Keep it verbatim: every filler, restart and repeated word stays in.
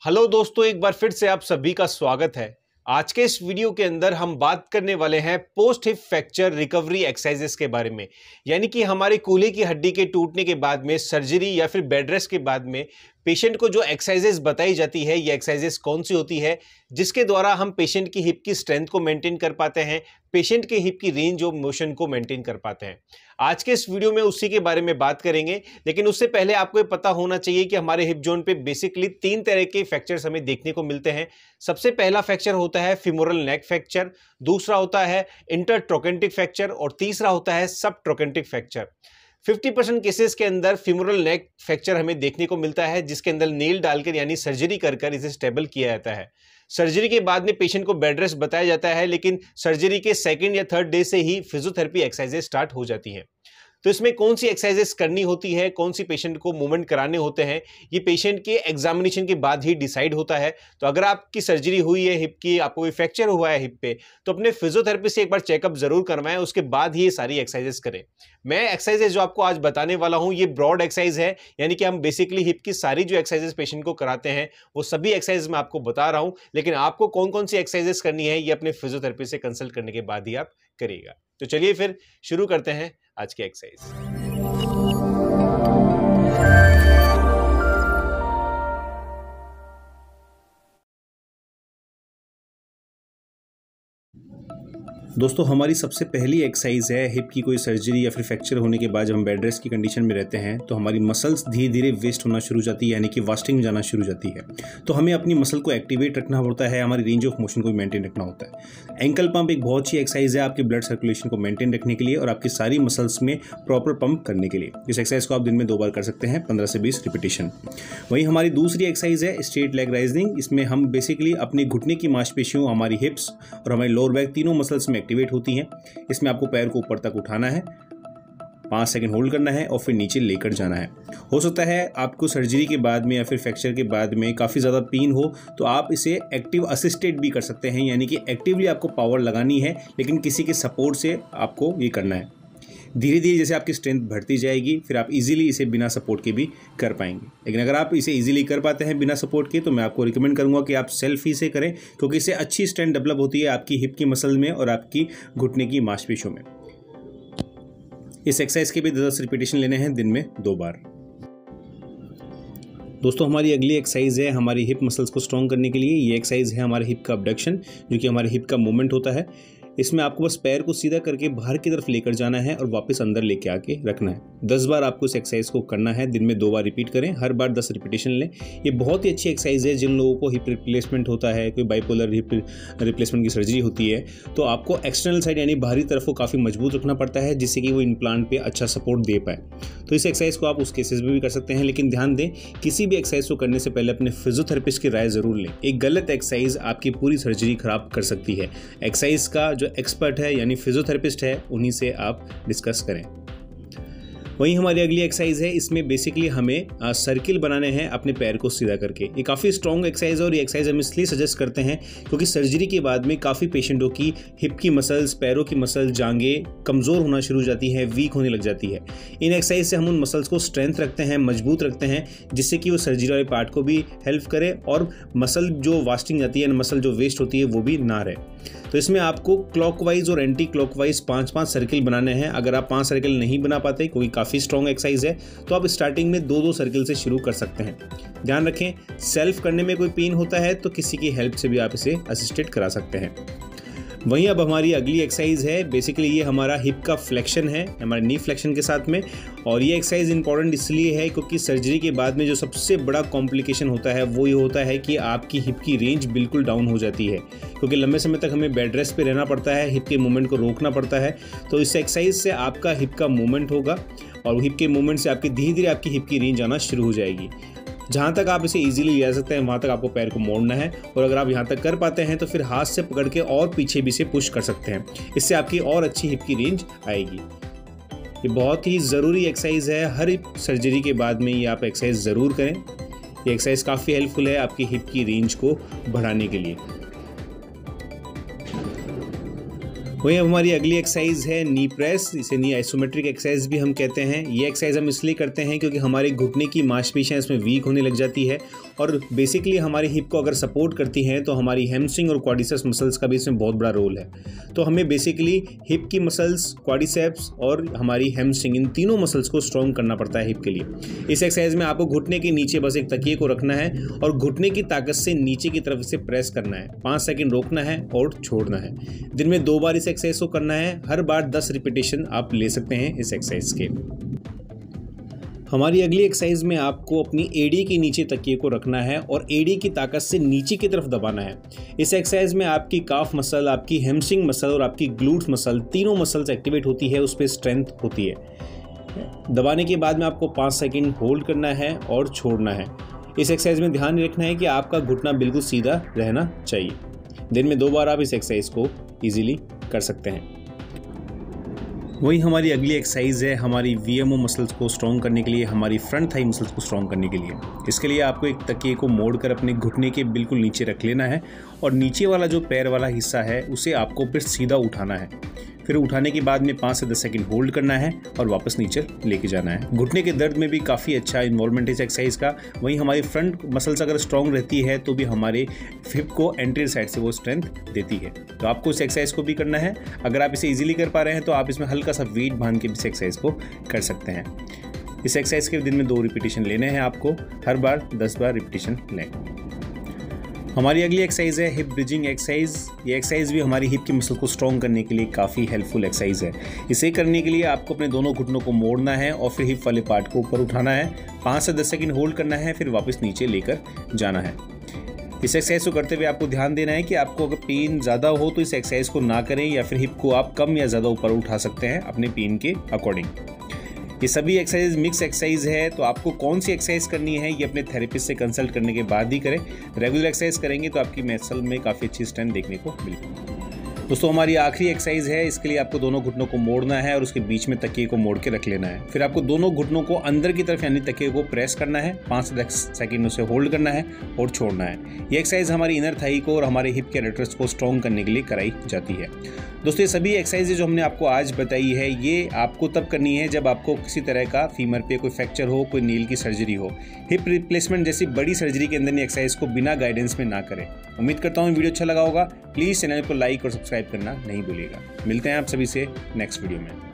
Hello दोस्तों, एक बार फिर से आप सभी का स्वागत है। आज के इस वीडियो के अंदर हम बात करने वाले हैं post hip fracture recovery exercises के बारे में। यानी कि हमारे कूल्हे की हड्डी के टूटने के बाद में सर्जरी या फिर बेड रेस्ट के बाद में पेशेंट को जो एक्सरसाइजेस बताई जाती है, ये एक्सरसाइजेस कौन सी होती है जिसके द्वारा हम पेशेंट की हिप की स्ट्रेंथ को मेंटेन कर पाते हैं, पेशेंट के हिप की रेंज ऑफ मोशन को मेंटेन कर पाते हैं। आज के इस वीडियो में उसी के बारे में बात करेंगे, लेकिन उससे पहले आपको ये पता होना चाहिए कि हमारे हिप जोन पे बेसिकली तीन तरह के फ्रैक्चर्स हमें देखने को मिलते हैं। सबसे पहला फ्रैक्चर होता है फिमोरल नेक फ्रैक्चर, दूसरा होता है इंटरट्रोकेंटिक फ्रैक्चर और तीसरा होता है सब ट्रोकेंटिक फ्रैक्चर। पचास परसेंट केसेस के अंदर फिमोरल नेक फ्रैक्चर हमें देखने को मिलता है, जिसके अंदर नेल डालकर यानी सर्जरी कर कर इसे स्टेबल किया जाता है। सर्जरी के बाद में पेशेंट को बेड रेस्ट बताया जाता है, लेकिन सर्जरी के सेकंड या थर्ड डे से ही फिजियोथेरेपी एक्सरसाइजेस स्टार्ट हो जाती हैं। तो इसमें कौन सी एक्सरसाइजेस करनी होती है, कौन सी पेशेंट को मूवमेंट कराने होते हैं, ये पेशेंट के एग्जामिनेशन के बाद ही डिसाइड होता है। तो अगर आपकी सर्जरी हुई है हिप की, आपको कोई फ्रैक्चर हुआ है हिप पे, तो अपने फिजियोथेरेपिस्ट से एक बार चेकअप जरूर करवाएं, उसके बाद ही ये सारी एक्सरसाइजेस करें। मैं एक्सरसाइजेस जो आपको आज बताने वाला हूं, ये ब्रॉड एक्सरसाइज है, यानी कि हम बेसिकली हिप की सारी जो एक्सरसाइजेस पेशेंट को कराते हैं वो सभी एक्सरसाइज मैं आपको बता रहा हूं, लेकिन आपको कौन कौन सी एक्सरसाइजेस करनी है ये अपने फिजियोथेरेपिस्ट से कंसल्ट करने के बाद ही आप करिएगा। तो चलिए फिर शुरू करते हैं आज की एक्सरसाइज। दोस्तों, हमारी सबसे पहली एक्सरसाइज है हिप की कोई सर्जरी या फिर फ्रैक्चर होने के बाद जब हम बेड रेस्ट की कंडीशन में रहते हैं तो हमारी मसल्स धीरे धीरे वेस्ट होना शुरू हो जाती है, यानी कि वास्टिंग में जाना शुरू हो जाती है। तो हमें अपनी मसल को एक्टिवेट रखना होता है, हमारी रेंज ऑफ मोशन को मेंटेन रखना होता है। एंकल पंप एक बहुत अच्छी एक्सरसाइज है आपके ब्लड सर्कुलेशन को मेंटेन रखने के लिए और आपकी सारी मसल्स में प्रॉपर पंप करने के लिए। इस एक्सरसाइज को आप दिन में दो बार कर सकते हैं, पंद्रह से बीस रिपीटेशन। वहीं हमारी दूसरी एक्सरसाइज है स्ट्रेट लेग राइजिंग। इसमें हम बेसिकली अपने घुटने की मांसपेशियों, हमारी हिप्स और हमारी लोअर बैक तीनों मसल्स में एक्टिवेट होती हैं। इसमें आपको पैर को ऊपर तक उठाना है, पाँच सेकंड होल्ड करना है और फिर नीचे लेकर जाना है। हो सकता है आपको सर्जरी के बाद में या फिर फ्रैक्चर के बाद में काफ़ी ज़्यादा पेन हो, तो आप इसे एक्टिव असिस्टेड भी कर सकते हैं, यानी कि एक्टिवली आपको पावर लगानी है लेकिन किसी के सपोर्ट से आपको ये करना है। धीरे धीरे जैसे आपकी स्ट्रेंथ बढ़ती जाएगी फिर आप इजीली इसे बिना सपोर्ट के भी कर पाएंगे। लेकिन अगर आप इसे इजीली कर पाते हैं बिना सपोर्ट के, तो मैं आपको रिकमेंड करूंगा कि आप सेल्फ ही से करें, क्योंकि इससे अच्छी स्ट्रेंथ डेवलप होती है आपकी हिप की मसल में और आपकी घुटने की मांसपेशियों में। इस एक्सरसाइज के भी दस रिपीटेशन लेने हैं दिन में दो बार। दोस्तों, हमारी अगली एक्सरसाइज है हमारी हिप मसल्स को स्ट्रॉन्ग करने के लिए। ये एक्सरसाइज है हमारे हिप का अबडक्शन, जो कि हमारे हिप का मूवमेंट होता है। इसमें आपको बस पैर को सीधा करके बाहर की तरफ लेकर जाना है और वापस अंदर लेके आके रखना है। दस बार आपको इस एक्सरसाइज को करना है, दिन में दो बार रिपीट करें, हर बार दस रिपीटेशन लें। ये बहुत ही अच्छी एक्सरसाइज है जिन लोगों को हिप रिप्लेसमेंट होता है, कोई बाइपोलर हिप रिप्लेसमेंट की सर्जरी होती है, तो आपको एक्सटर्नल साइड यानी बाहरी तरफ को काफ़ी मजबूत रखना पड़ता है जिससे कि वो इम्प्लांट पे अच्छा सपोर्ट दे पाए। तो इस एक्सरसाइज को आप उस केसेस में भी कर सकते हैं, लेकिन ध्यान दें किसी भी एक्सरसाइज को करने से पहले अपने फिजियोथेरेपिस्ट की राय जरूर लें। एक गलत एक्सरसाइज आपकी पूरी सर्जरी खराब कर सकती है। एक्सरसाइज का जो एक्सपर्ट है यानी फिजियोथेरेपिस्ट है, उन्हीं से आप डिस्कस करें। वहीं हमारी अगली एक्सरसाइज है, इसमें बेसिकली हमें सर्किल बनाने हैं अपने पैर को सीधा करके। ये काफ़ी स्ट्रॉन्ग एक्सरसाइज है और ये एक्सरसाइज हम इसलिए सजेस्ट करते हैं क्योंकि सर्जरी के बाद में काफ़ी पेशेंटों की हिप की मसल्स, पैरों की मसल्स, जांघें कमज़ोर होना शुरू हो जाती है, वीक होने लग जाती है। इन एक्सरसाइज से हम उन मसल्स को स्ट्रेंथ रखते हैं, मजबूत रखते हैं, जिससे कि वो सर्जरी वाले पार्ट को भी हेल्प करे और मसल जो वास्टिंग जाती है, मसल जो वेस्ट होती है वो भी ना रहे। तो इसमें आपको क्लॉकवाइज और एंटी क्लॉकवाइज पांच पांच सर्किल बनाने हैं। अगर आप पांच सर्किल नहीं बना पाते, क्योंकि काफ़ी स्ट्रॉन्ग एक्सरसाइज है, तो आप स्टार्टिंग में दो दो सर्किल से शुरू कर सकते हैं। ध्यान रखें, सेल्फ करने में कोई पेन होता है तो किसी की हेल्प से भी आप इसे असिस्टेड करा सकते हैं। वहीं अब हमारी अगली एक्सरसाइज है, बेसिकली ये हमारा हिप का फ्लेक्शन है, हमारे नी फ्लेक्शन के साथ में। और ये एक्सरसाइज इंपॉर्टेंट इसलिए है क्योंकि सर्जरी के बाद में जो सबसे बड़ा कॉम्प्लिकेशन होता है वो ये होता है कि आपकी हिप की रेंज बिल्कुल डाउन हो जाती है, क्योंकि लंबे समय तक हमें बेड रेस्ट पे रहना पड़ता है, हिप के मूवमेंट को रोकना पड़ता है। तो इस एक्सरसाइज से आपका हिप का मूवमेंट होगा और हिप के मूवमेंट से आपकी धीरे धीरे आपकी हिप की रेंज आना शुरू हो जाएगी। जहाँ तक आप इसे इजीली ले सकते हैं वहाँ तक आपको पैर को मोड़ना है, और अगर आप यहाँ तक कर पाते हैं तो फिर हाथ से पकड़ के और पीछे भी से पुश कर सकते हैं। इससे आपकी और अच्छी हिप की रेंज आएगी। ये बहुत ही ज़रूरी एक्सरसाइज है, हर हिप सर्जरी के बाद में ये आप एक्सरसाइज ज़रूर करें। ये एक्सरसाइज काफ़ी हेल्पफुल है आपकी हिप की रेंज को बढ़ाने के लिए। वही हमारी अगली एक्सरसाइज है नी प्रेस, इसे नी आइसोमेट्रिक एक्सरसाइज भी हम कहते हैं। ये एक्सरसाइज हम इसलिए करते हैं क्योंकि हमारे घुटने की मांसपेशियां इसमें वीक होने लग जाती है और बेसिकली हमारी हिप को अगर सपोर्ट करती हैं तो हमारी हैमस्ट्रिंग और क्वाड्रिसेप्स मसल्स का भी इसमें बहुत बड़ा रोल है। तो हमें बेसिकली हिप की मसल्स, क्वाड्रिसेप्स और हमारी हैमस्ट्रिंग, इन तीनों मसल्स को स्ट्रॉन्ग करना पड़ता है हिप के लिए। इस एक्सरसाइज में आपको घुटने के नीचे बस एक तकिए को रखना है और घुटने की ताकत से नीचे की तरफ से प्रेस करना है, पाँच सेकेंड रोकना है और छोड़ना है। दिन में दो बार इस एक्सरसाइज को करना है, हर बार दस रिपीटेशन आप ले सकते हैं इस एक्सरसाइज के। हमारी अगली एक्सरसाइज में आपको अपनी एड़ी के नीचे तकिए को रखना है और एड़ी की ताकत से नीचे की तरफ दबाना है। इस एक्सरसाइज में आपकी काफ मसल, आपकी हैमस्ट्रिंग मसल और आपकी ग्लूट्स मसल, तीनों मसल्स एक्टिवेट होती है, उस पर स्ट्रेंथ होती है। दबाने के बाद में आपको पाँच सेकंड होल्ड करना है और छोड़ना है। इस एक्सरसाइज में ध्यान रखना है कि आपका घुटना बिल्कुल सीधा रहना चाहिए। दिन में दो बार आप इस एक्सरसाइज को ईजिली कर सकते हैं। वही हमारी अगली एक्सरसाइज है हमारी वीएमओ मसल्स को स्ट्रॉन्ग करने के लिए, हमारी फ्रंट थाई मसल्स को स्ट्रॉन्ग करने के लिए। इसके लिए आपको एक तकिए को मोड़कर अपने घुटने के बिल्कुल नीचे रख लेना है और नीचे वाला जो पैर वाला हिस्सा है उसे आपको फिर सीधा उठाना है। फिर उठाने के बाद में पाँच से दस सेकंड होल्ड करना है और वापस नीचे लेके जाना है। घुटने के दर्द में भी काफ़ी अच्छा इन्वॉल्वमेंट है इस एक्सरसाइज का। वहीं हमारी फ्रंट मसल्स अगर स्ट्रॉन्ग रहती है तो भी हमारे हिप को एंटीरियर साइड से वो स्ट्रेंथ देती है। तो आपको इस एक्सरसाइज को भी करना है। अगर आप इसे ईजिली कर पा रहे हैं तो आप इसमें हल्का सा वेट बांध के भी इस एक्सरसाइज को कर सकते हैं। इस एक्सरसाइज के दिन में दो रिपीटेशन लेने हैं आपको, हर बार दस बार रिपीटेशन लें। हमारी अगली एक्सरसाइज है हिप ब्रिजिंग एक्सरसाइज। ये एक्सरसाइज भी हमारी हिप की मसल को स्ट्रॉन्ग करने के लिए काफ़ी हेल्पफुल एक्सरसाइज है। इसे करने के लिए आपको अपने दोनों घुटनों को मोड़ना है और फिर हिप वाले पार्ट को ऊपर उठाना है, पाँच से दस सेकंड होल्ड करना है, फिर वापस नीचे लेकर जाना है। इस एक्सरसाइज को करते हुए आपको ध्यान देना है कि आपको अगर पेन ज़्यादा हो तो इस एक्सरसाइज को ना करें या फिर हिप को आप कम या ज़्यादा ऊपर उठा सकते हैं अपने पेन के अकॉर्डिंग। ये सभी एक्सरसाइज मिक्स एक्सरसाइज है, तो आपको कौन सी एक्सरसाइज करनी है ये अपने थेरेपिस्ट से कंसल्ट करने के बाद ही करें। रेगुलर एक्सरसाइज करेंगे तो आपकी मसल में काफ़ी अच्छी स्ट्रेंथ देखने को मिलेगी। दोस्तों हमारी आखिरी एक्सरसाइज है, इसके लिए आपको दोनों घुटनों को मोड़ना है और उसके बीच में तकिए को मोड़ के रख लेना है। फिर आपको दोनों घुटनों को अंदर की तरफ यानी तकिए को प्रेस करना है, पाँच से दस सेकंड उसे होल्ड करना है और छोड़ना है। ये एक्सरसाइज हमारी इनर थाई को और हमारे हिप के एडेक्टर्स को स्ट्रॉन्ग करने के लिए कराई जाती है। दोस्तों ये सभी एक्सरसाइजेज जो हमने आपको आज बताई है ये आपको तब करनी है जब आपको किसी तरह का फीमर पे कोई फ्रैक्चर हो, कोई नील की सर्जरी हो। हिप रिप्लेसमेंट जैसी बड़ी सर्जरी के अंदर एक्सरसाइज को बिना गाइडेंस में ना करें। उम्मीद करता हूँ वीडियो अच्छा लगा होगा। प्लीज़ चैनल को लाइक और सब्सक्राइब करना नहीं भूलिएगा। मिलते हैं आप सभी से नेक्स्ट वीडियो में।